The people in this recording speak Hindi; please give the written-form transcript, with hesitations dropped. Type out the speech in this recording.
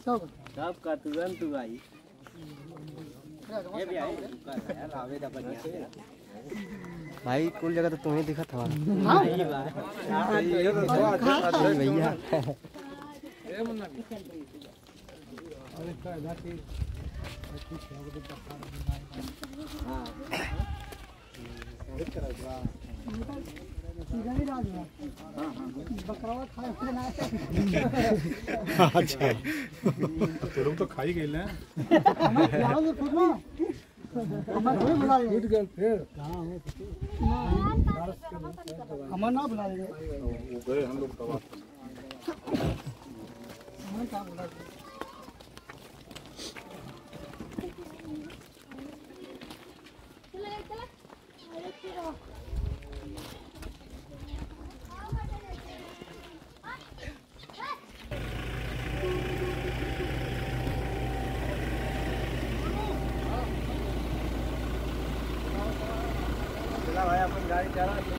सब का तुरंत आई ये भी आई यार आवेदा बढ़िया भाई कुल जगह तो तुम्हें दिखा था हां ये तो भैया अरे का जाती हां बकरवा खाए ना अच्छा तो लोग तो खा ही गए ना फिर कहाँ हमारे ना बुला लेंगे गए हम लोग दवा भाई अपन गाड़ी चला